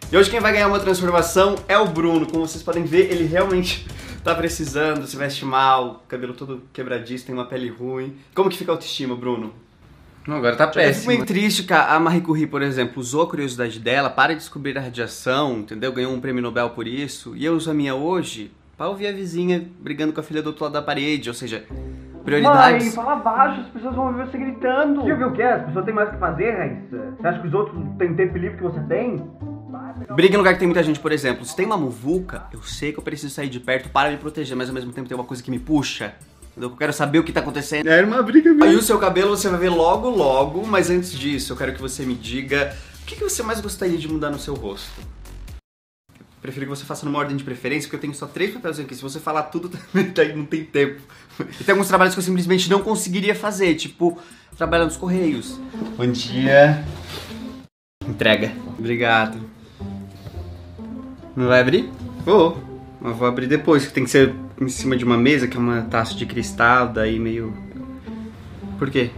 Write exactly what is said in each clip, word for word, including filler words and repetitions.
E hoje quem vai ganhar uma transformação é o Bruno. Como vocês podem ver, ele realmente tá precisando, se veste mal, cabelo todo quebradiço, tem uma pele ruim. Como que fica a autoestima, Bruno? Não, agora tá péssimo. Eu fico meio triste que a Marie Curie, por exemplo, usou a curiosidade dela para descobrir a radiação, entendeu? Ganhou um prêmio Nobel por isso. E eu uso a minha hoje pra ouvir a vizinha brigando com a filha do outro lado da parede, ou seja, prioridades. Mãe, fala baixo, as pessoas vão ouvir você gritando. Você viu o que é? As pessoas têm mais o que fazer, Raíssa? Você acha que os outros têm tempo livre que você tem? Briga em lugar que tem muita gente, por exemplo. Se tem uma muvuca, eu sei que eu preciso sair de perto para me proteger, mas ao mesmo tempo tem uma coisa que me puxa. Eu quero saber o que tá acontecendo. Era uma briga mesmo. Aí o seu cabelo você vai ver logo, logo, mas antes disso eu quero que você me diga o que, que você mais gostaria de mudar no seu rosto. Eu prefiro que você faça numa ordem de preferência, porque eu tenho só três papéis aqui. Se você falar tudo, também não tem tempo. E tem alguns trabalhos que eu simplesmente não conseguiria fazer, tipo, trabalhar nos Correios. Bom dia. Entrega. Obrigado. Não vai abrir? Vou. Mas vou abrir depois, que tem que ser em cima de uma mesa, que é uma taça de cristal, daí meio... Por quê?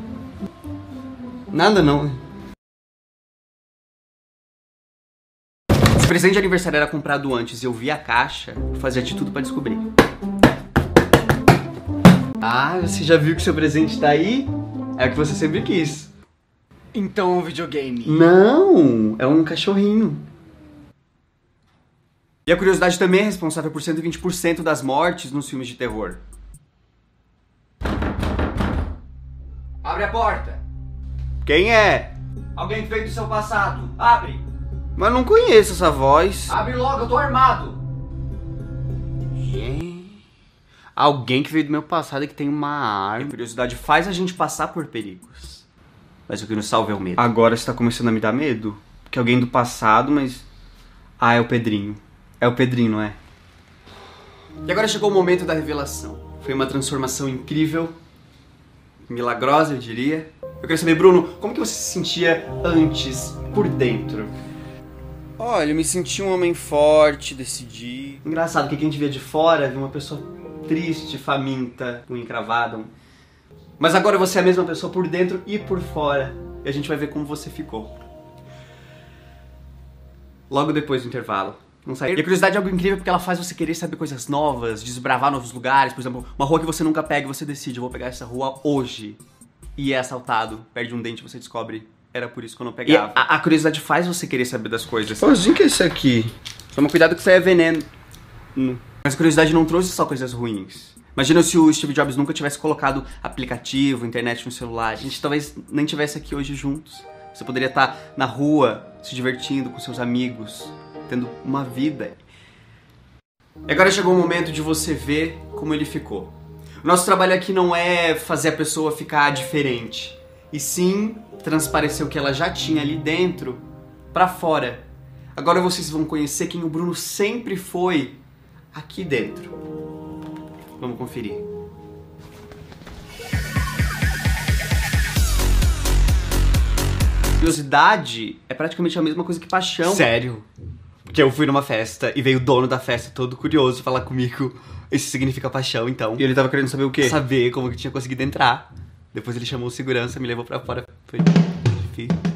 Nada não. Se o presente de aniversário era comprado antes e eu vi a caixa, eu fazia de tudo pra descobrir. Ah, você já viu que seu presente tá aí? É o que você sempre quis. Então é um videogame. Não, é um cachorrinho. E a curiosidade também é responsável por cento e vinte por cento das mortes nos filmes de terror. Abre a porta. Quem é? Alguém que veio do seu passado. Abre. Mas não conheço essa voz. Abre logo, eu tô armado. Gente. Alguém que veio do meu passado e que tem uma arma. A curiosidade faz a gente passar por perigos. Mas o que nos salva é o medo. Agora você tá começando a me dar medo? Porque alguém do passado, mas... Ah, é o Pedrinho. É o Pedrinho, não é? E agora chegou o momento da revelação. Foi uma transformação incrível, milagrosa, eu diria. Eu queria saber, Bruno, como que você se sentia antes, por dentro? Olha, eu me senti um homem forte, decidido. Engraçado que quem te via de fora, vê uma pessoa triste, faminta, unha encravada. Mas agora você é a mesma pessoa por dentro e por fora. E a gente vai ver como você ficou. Logo depois do intervalo. Não sai. E a curiosidade é algo incrível porque ela faz você querer saber coisas novas, desbravar novos lugares. Por exemplo, uma rua que você nunca pega e você decide, eu vou pegar essa rua hoje. E é assaltado, perde um dente e você descobre, era por isso que eu não pegava. E a, a curiosidade faz você querer saber das coisas. Pozinho que é esse aqui? Toma cuidado que isso aí é veneno. Hum. Mas a curiosidade não trouxe só coisas ruins. Imagina se o Steve Jobs nunca tivesse colocado aplicativo, internet no celular. A gente talvez nem tivesse aqui hoje juntos. Você poderia estar na rua, se divertindo com seus amigos, tendo uma vida. E agora chegou o momento de você ver como ele ficou. O nosso trabalho aqui não é fazer a pessoa ficar diferente, e sim transparecer o que ela já tinha ali dentro pra fora. Agora vocês vão conhecer quem o Bruno sempre foi aqui dentro. Vamos conferir. Curiosidade é praticamente a mesma coisa que paixão. Sério? Porque eu fui numa festa e veio o dono da festa todo curioso falar comigo. Isso significa paixão, então. E ele tava querendo saber o quê? Saber como que tinha conseguido entrar. Depois ele chamou o segurança, me levou pra fora. Foi difícil.